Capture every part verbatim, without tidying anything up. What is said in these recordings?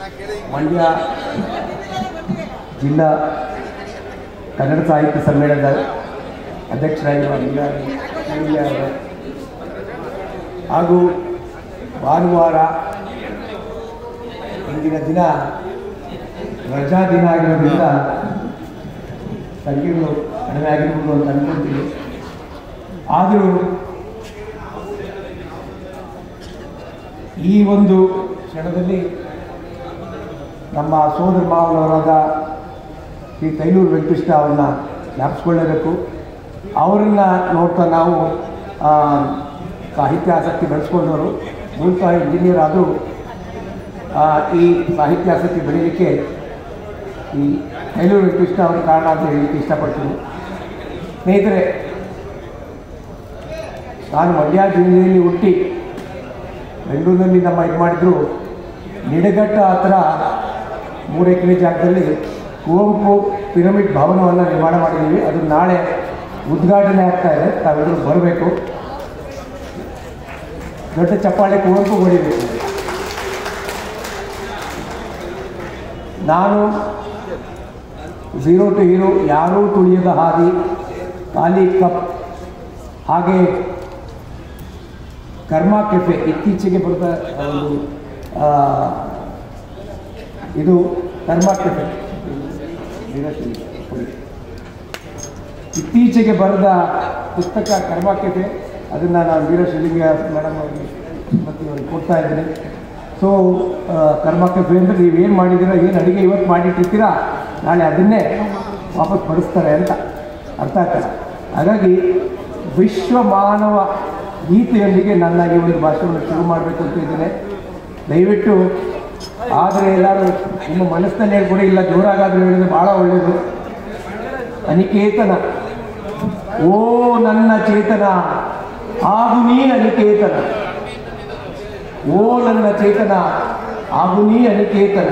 ಮಂಡ್ಯ ಜಿಲ್ಲಾ ಕನ್ನಡ ಸಾಹಿತ್ಯ ಸಮ್ಮೇಳನದ ಅಧ್ಯಕ್ಷರಾಗಿರುವ ಅವರು ಹಾಗೂ ಭಾನುವಾರ ಇಂದಿನ ದಿನ ರಜಾ ದಿನ ಆಗಿರೋದ್ರಿಂದ ಸಂಖ್ಯೆಗಳು ಕಡಿಮೆ ಆಗಿರ್ಬೋದು ಅಂತ ಅನ್ಕೊಂತೀವಿ. ಆದರೂ ಈ ಒಂದು ಕ್ಷಣದಲ್ಲಿ ನಮ್ಮ ಸೋದರ ಮಾವನವರಾದ ಶ್ರೀ ತೈಲೂರು ವೆಂಕಟಕೃಷ್ಣ ಅವ್ರನ್ನ ಜ್ಞಾಪಿಸ್ಕೊಳ್ಳೇಬೇಕು. ಅವರನ್ನು ನೋಡ್ತಾ ನಾವು ಸಾಹಿತ್ಯ ಆಸಕ್ತಿ ಬೆಳೆಸ್ಕೊಂಡವರು. ಮೂಲತಃ ಇಂಜಿನಿಯರ್ ಆದರೂ ಈ ಸಾಹಿತ್ಯ ಆಸಕ್ತಿ ಬೆಳೀಲಿಕ್ಕೆ ಈ ತೈಲೂರು ವೆಂಕಟಕೃಷ್ಣ ಅವ್ರ ಕಾರಣ ಅಂತ ಹೇಳಲಿಕ್ಕೆ ಇಷ್ಟಪಡ್ತೀನಿ. ಸ್ನೇಹಿತರೆ, ನಾನು ಮಂಡ್ಯ ಜಿಲ್ಲೆಯಲ್ಲಿ ಹುಟ್ಟಿ ಬೆಂಗಳೂರಿನಲ್ಲಿ ನಮ್ಮ ಇದು ಮಾಡಿದ್ರು ನಿಡಘಟ್ಟ ಹತ್ರ ಮೂರು ಎಕರೆ ಜಾಗದಲ್ಲಿ ಕುವೆಂಪು ಪಿರಮಿಡ್ ಭವನವನ್ನು ನಿರ್ಮಾಣ ಮಾಡಿದ್ದೀವಿ. ಅದು ನಾಳೆ ಉದ್ಘಾಟನೆ ಆಗ್ತಾ ಇದೆ. ತಾವೆಲ್ಲರೂ ಬರಬೇಕು. ದೊಡ್ಡ ಚಪ್ಪಾಳೆ ಕುವೆಂಪು ಹೊಡಿಬೇಕು. ನಾನು ಝೀರೋ ಟು ಹೀರೋ, ಯಾರೂ ತುಳಿಯದ ಹಾದಿ, ಖಾಲಿ ಕಪ್, ಹಾಗೆ ಕರ್ಮ ಕೆಫೆ ಇತ್ತೀಚೆಗೆ ಬರೆದ ಒಂದು ಇದು ಕರ್ಮ ಕೆಫೆ ಇತ್ತೀಚೆಗೆ ಬರೆದ ಪುಸ್ತಕ ಕರ್ಮ ಕೆಫೆ, ಅದನ್ನು ನಾನು ವೀರಶಿಲಿಂಗ ಮೇಡಮ್ ಅವರಿಗೆ ಮತ್ತು ಅವ್ರಿಗೆ ಕೊಡ್ತಾ ಇದ್ದೀನಿ. ಸೊ ಕರ್ಮ ಕೆಫೆ ಅಂದರೆ ನೀವೇನು ಮಾಡಿದ್ದೀರಾ, ಏನು ಅಡುಗೆ ಇವತ್ತು ಮಾಡಿಟ್ಟಿರ್ತೀರಾ, ನಾಳೆ ಅದನ್ನೇ ವಾಪಸ್ ಬಡಿಸ್ತಾರೆ ಅಂತ ಅರ್ಥ ಆಗ್ತದೆ. ಹಾಗಾಗಿ ವಿಶ್ವ ಮಾನವ ಗೀತೆಯೊಂದಿಗೆ ನನ್ನ ಈ ಒಂದು ಭಾಷಣವನ್ನು ಶುರು ಮಾಡಬೇಕು ಅಂತ ಇದ್ದೇನೆ. ದಯವಿಟ್ಟು ಆದರೆ ಎಲ್ಲರೂ ನಿಮ್ಮ ಮನಸ್ಸಿನಲ್ಲಿ ಹೇಳ್ಕೊಡಿ, ಇಲ್ಲ ಜೋರಾಗಾದರೂ ಹೇಳಿದರೆ ಭಾಳ ಒಳ್ಳೆಯದು. ಅನಿಕೇತನ, ಓ ನನ್ನ ಚೇತನ ಆಗು ನೀ ಅನಿಕೇತನ, ಓ ನನ್ನ ಚೇತನ ಆಗು ನೀ ಅನಿಕೇತನ,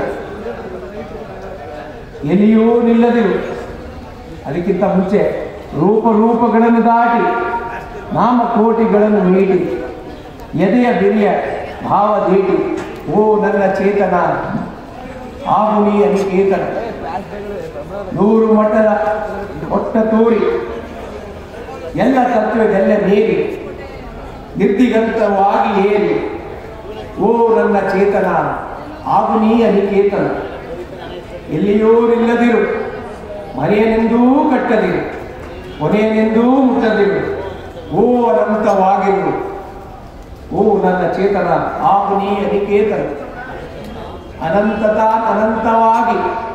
ಎಲ್ಲಿಯೂ ನಿಲ್ಲದಿರು. ಅದಕ್ಕಿಂತ ಮುಂಚೆ ರೂಪರೂಪಗಳನ್ನು ದಾಟಿ ನಾಮಕೋಟಿಗಳನ್ನು ಮೀಟಿ ಎದೆಯ ಬಿರಿಯ ಭಾವ ದೀಟಿ, ಓ ನನ್ನ ಚೇತನ ಆಗು ನೀ ಅನಿಕೇತನ. ನೂರು ಮಠದ ಹೊಟ್ಟ ತೋರಿ ಎಲ್ಲ ತತ್ವದೆಲ್ಲ ಮೀರಿ ನಿರ್ದಿಗಂತವಾಗಿ ಏರಿ, ಓ ನನ್ನ ಚೇತನ ಆಗು ನೀ ಅನಿಕೇತನ. ಎಲ್ಲಿಯೂ ನಿಲ್ಲದಿರು, ಮನೆಯನೆಂದೂ ಕಟ್ಟದಿರು, ಕೊನೆಯನೆಂದೂ ಮುಟ್ಟದಿರು, ಓ ಅನಂತವಾಗಿರು, ಓ ನನ್ನ ಚೇತನ ಆಗು ನೀ ಅನಿಕೇತನ. ಅನಂತತ ಅನಂತವಾಗಿ,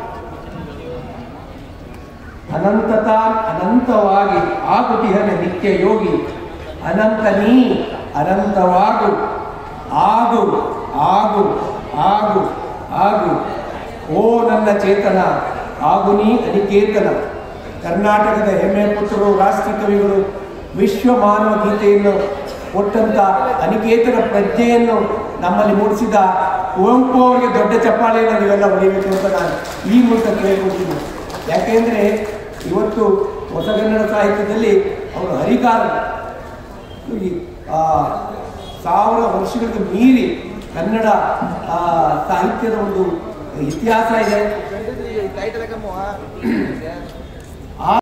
ಅನಂತತ ಅನಂತವಾಗಿ ಆಗುತ್ತಿಹನೆ ನಿತ್ಯ ಯೋಗಿ, ಅನಂತ ನೀ ಅನಂತವಾಗು, ಆಗು ಆಗು ಆಗು ಆಗು, ಓ ನನ್ನ ಚೇತನ ಆಗು ನೀ ಅನಿಕೇತನ. ಕರ್ನಾಟಕದ ಹೆಮ್ಮೆ ಪುತ್ರರು, ರಾಷ್ಟ್ರೀಯ ಕವಿಗಳು ವಿಶ್ವ ಮಾನವ ಗೀತೆಯನ್ನು ಕೊಟ್ಟಂಥ ಅನಿಕೇತನ ಪ್ರಜ್ಞೆಯನ್ನು ನಮ್ಮಲ್ಲಿ ಮೂಡಿಸಿದ ಕುವೆಂಪು ಅವರಿಗೆ ದೊಡ್ಡ ಚಪ್ಪಾಳೆಯನ್ನು ನೀವೆಲ್ಲ ಹೊಡೆಯಬೇಕು ಅಂತ ನಾನು ಈ ಮೂಲಕ ಕೇಳಿಕೊಡ್ತೀನಿ. ಯಾಕೆಂದರೆ ಇವತ್ತು ಹೊಸಗನ್ನಡ ಸಾಹಿತ್ಯದಲ್ಲಿ ಅವರು ಹರಿಕಾರ, ಈ ಸಾವಿರ ವರ್ಷಗಳಿಗೆ ಮೀರಿ ಕನ್ನಡ ಸಾಹಿತ್ಯದ ಒಂದು ಇತಿಹಾಸ ಇದೆ.